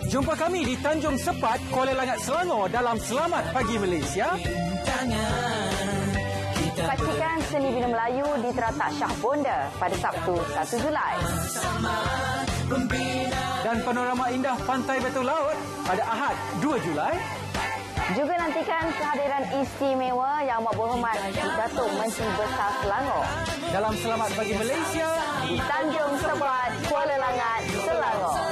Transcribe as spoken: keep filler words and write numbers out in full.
Jumpa kami di Tanjung Sepat, Kuala Langat, Selangor dalam Selamat Pagi Malaysia. Saksikan Seni Bina Melayu di Teratak Shah Bonda pada Sabtu satu Julai. Dan panorama indah Pantai Batu Laut pada Ahad dua Julai. Juga nantikan kehadiran istimewa Yang Amat Berhormat Datuk Menteri Besar Selangor dalam Selamat Pagi Malaysia di Tanjung Sepat, Kuala Langat, Selangor.